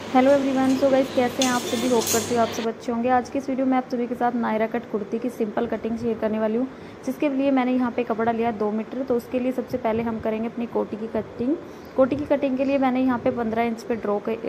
Hello everyone. So guys, कैसे हैं आप सभी? होप करती हूँ आप सब अच्छे होंगे। आज की इस वीडियो में आप सभी के साथ नायरा कट कुर्ती की सिंपल कटिंग शेयर करने वाली हूँ, जिसके लिए मैंने यहाँ पे कपड़ा लिया 2 मीटर। तो उसके लिए सबसे पहले हम करेंगे अपनी कोटी की कटिंग। कोटी की कटिंग के लिए मैंने यहाँ पे 15 इंच पे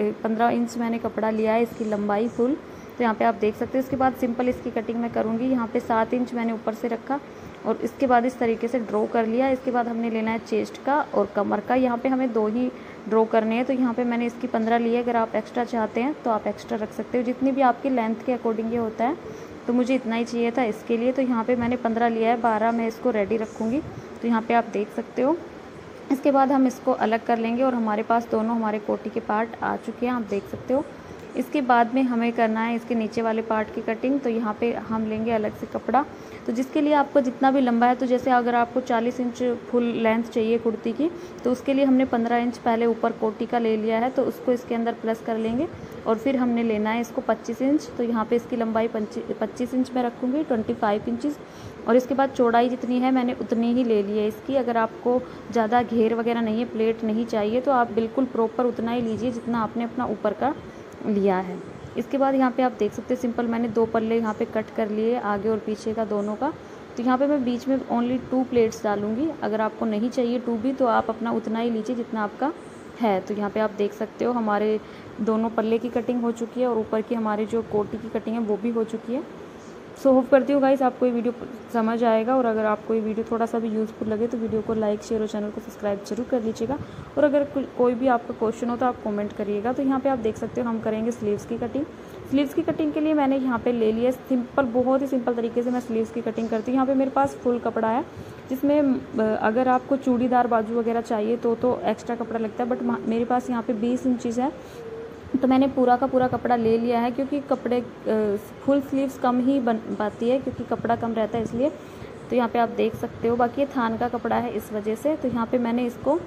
15 इंच मैंने कपड़ा लिया है, इसकी लंबाई फुल। तो यहाँ पे आप देख सकते हैं। इसके बाद सिंपल इसकी कटिंग मैं करूँगी। यहाँ पे 7 इंच मैंने ऊपर से रखा और इसके बाद इस तरीके से ड्रॉ कर लिया। इसके बाद हमने लेना है चेस्ट का और कमर का। यहाँ पे हमें 2 ही ड्रॉ करने हैं। तो यहाँ पे मैंने इसकी 15 ली है। अगर आप एक्स्ट्रा चाहते हैं तो आप एक्स्ट्रा रख सकते हो, जितनी भी आपकी लेंथ के अकॉर्डिंग ये होता है। तो मुझे इतना ही चाहिए था इसके लिए। तो यहाँ पे मैंने 15 लिया है, 12 मैं इसको रेडी रखूँगी। तो यहाँ पे आप देख सकते हो। इसके बाद हम इसको अलग कर लेंगे और हमारे पास दोनों हमारे कोटी के पार्ट आ चुके हैं, आप देख सकते हो। इसके बाद में हमें करना है इसके नीचे वाले पार्ट की कटिंग। तो यहाँ पे हम लेंगे अलग से कपड़ा, तो जिसके लिए आपको जितना भी लंबा है, तो जैसे अगर आपको 40 इंच फुल लेंथ चाहिए कुर्ती की, तो उसके लिए हमने 15 इंच पहले ऊपर कोटी का ले लिया है। तो उसको इसके अंदर प्लस कर लेंगे और फिर हमने लेना है इसको 25 इंच। तो यहाँ पे इसकी लंबाई 25 इंच में रखूँगी, 25 इंचज़। और इसके बाद चौड़ाई जितनी है मैंने उतनी ही ले ली है इसकी। अगर आपको ज़्यादा घेर वगैरह नहीं है, प्लेट नहीं चाहिए, तो आप बिल्कुल प्रॉपर उतना ही लीजिए जितना आपने अपना ऊपर का लिया है। इसके बाद यहाँ पे आप देख सकते हैं, सिंपल मैंने 2 पल्ले यहाँ पे कट कर लिए, आगे और पीछे का दोनों का। तो यहाँ पे मैं बीच में ओनली 2 प्लेट्स डालूंगी। अगर आपको नहीं चाहिए 2 भी, तो आप अपना उतना ही लीजिए जितना आपका है। तो यहाँ पे आप देख सकते हो हमारे दोनों पल्ले की कटिंग हो चुकी है और ऊपर की हमारी जो कोटी की कटिंग है वो भी हो चुकी है। सो होप करती हूँ गाइस आपको ये वीडियो समझ आएगा। और अगर आपको ये वीडियो थोड़ा सा भी यूज़फुल लगे तो वीडियो को लाइक, शेयर और चैनल को सब्सक्राइब जरूर कर लीजिएगा। और अगर कोई भी आपका क्वेश्चन हो तो आप कमेंट करिएगा। तो यहाँ पे आप देख सकते हो हम करेंगे स्लीव्स की कटिंग। स्लीव्स की कटिंग के लिए मैंने यहाँ पे ले लिया सिंपल, बहुत ही सिंपल तरीके से मैं स्लीव्स की कटिंग करती हूँ। यहाँ पे मेरे पास फुल कपड़ा है, जिसमें अगर आपको चूड़ीदार बाजू वगैरह चाहिए तो एक्स्ट्रा कपड़ा लगता है। बट मेरे पास यहाँ पे 20 इंचज़ है, तो मैंने पूरा का पूरा कपड़ा ले लिया है, क्योंकि कपड़े फुल स्लीव्स कम ही बन पाती है, क्योंकि कपड़ा कम रहता है इसलिए। तो यहाँ पे आप देख सकते हो। बाकी ये थान का कपड़ा है इस वजह से। तो यहाँ पे मैंने इसको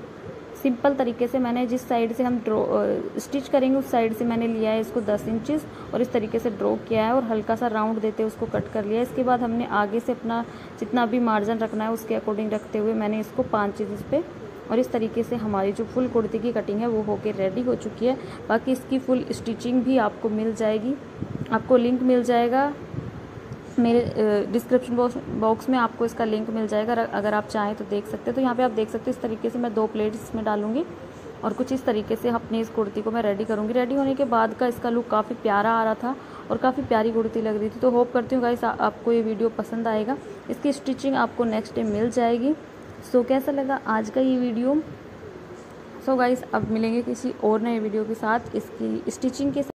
सिंपल तरीके से, मैंने जिस साइड से हम स्टिच करेंगे उस साइड से मैंने लिया है इसको 10 इंचज़ और इस तरीके से ड्रॉ किया है और हल्का सा राउंड देते हुए उसको कट कर लिया है। इसके बाद हमने आगे से अपना जितना भी मार्जिन रखना है उसके अकॉर्डिंग रखते हुए मैंने इसको 5 इंच पे, और इस तरीके से हमारी जो फुल कुर्ती की कटिंग है वो होके रेडी हो चुकी है। बाकी इसकी फुल स्टिचिंग भी आपको मिल जाएगी, आपको लिंक मिल जाएगा मेरे डिस्क्रिप्शन बॉक्स में, आपको इसका लिंक मिल जाएगा, अगर आप चाहें तो देख सकते हैं। तो यहाँ पे आप देख सकते हो इस तरीके से मैं 2 प्लेट्स इसमें डालूंगी और कुछ इस तरीके से अपनी इस कुर्ती को मैं रेडी करूँगी। रेडी होने के बाद का इसका लुक काफ़ी प्यारा आ रहा था और काफ़ी प्यारी कुर्ती लग रही थी। तो होप करती हूँ गाइस आपको ये वीडियो पसंद आएगा। इसकी स्टिचिंग आपको नेक्स्ट डे मिल जाएगी। सो कैसा लगा आज का ये वीडियो? सो गाइस अब मिलेंगे किसी और नए वीडियो के साथ इसकी स्टिचिंग के